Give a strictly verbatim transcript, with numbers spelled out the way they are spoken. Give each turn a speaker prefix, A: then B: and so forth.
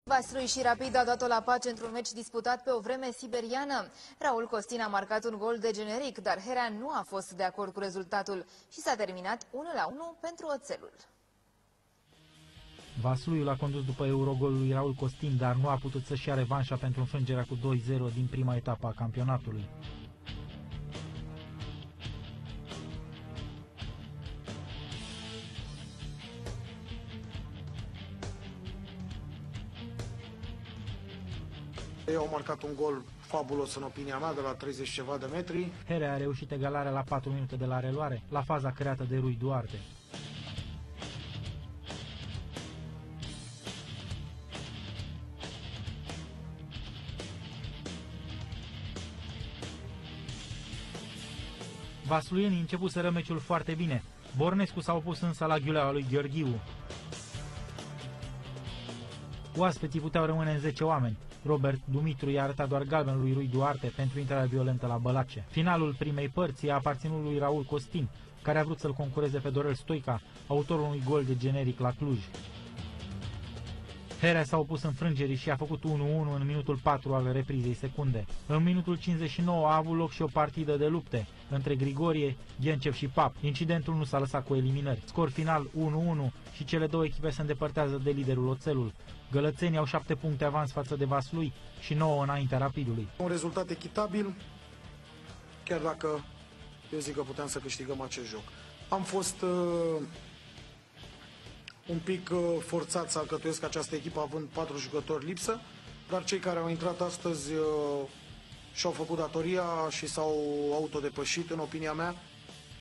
A: Vaslui și Rapid au dat-o la pace într-un meci disputat pe o vreme siberiană. Raul Costin a marcat un gol de generic, dar Herea nu a fost de acord cu rezultatul și s-a terminat unu la unu pentru Oțelul.
B: Vasluiul a condus după Eurogolul lui Raul Costin, dar nu a putut să-și ia revanșa pentru înfrângerea cu doi zero din prima etapă a campionatului.
C: Ei au marcat un gol fabulos în opinia mea, de la treizeci ceva de metri.
B: Herea a reușit egalarea la patru minute de la reluare, la faza creată de Rui Duarte. Vasluienii începuseră meciul foarte bine. Bornescu s-a opus însă la ghiuleaua lui Gheorghiu. Oaspeții puteau rămâne în zece oameni. Robert Dumitru i-a arătat doar galben lui Rui Duarte pentru intrarea violentă la Bălace. Finalul primei părți a aparținut lui Raul Costin, care a vrut să-l concureze pe Dorel Stoica, autorul unui gol de generic la Cluj. Herea s-a opus înfrângerii și a făcut unu unu în minutul patru al reprizei secunde. În minutul cincizeci și nouă a avut loc și o partidă de lupte între Grigorie, Ghencev și Pap. Incidentul nu s-a lăsat cu eliminări. Scor final unu unu și cele două echipe se îndepărtează de liderul Oțelul. Gălățenii au șapte puncte avans față de Vaslui și nouă înaintea Rapidului.
C: Un rezultat echitabil, chiar dacă eu zic că puteam să câștigăm acest joc. Am fost uh, un pic uh, forțat să alcătuiesc această echipă având patru jucători lipsă, dar cei care au intrat astăzi uh, și-au făcut datoria și s-au autodepășit, în opinia mea.